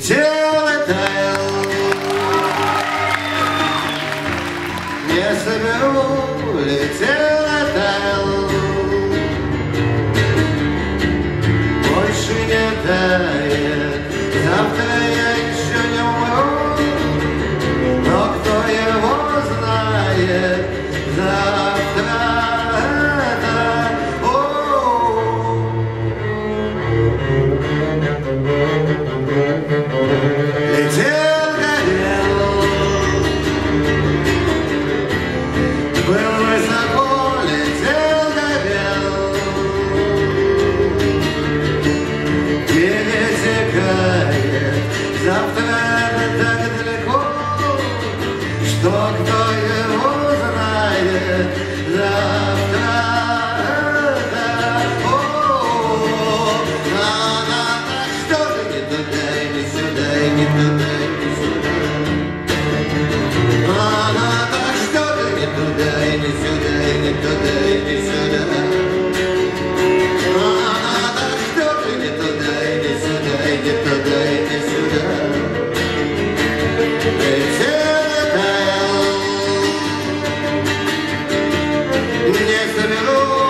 Летел и таял, не соберу, летел и таял, больше не тает, завтра я еще не умру, но кто его знает, завтра это, летел, горел, был высоко, летел, горел, перетекает, завтра это так далеко, что кто его знает, завтра это, так что ты не туда и не сюда, и не туда, и не сюда. Так что ты не туда, и не сюда, и не туда, и не сюда. Так что ты не туда, и не сюда, и не туда, и не сюда. Летел и таял, не соберу.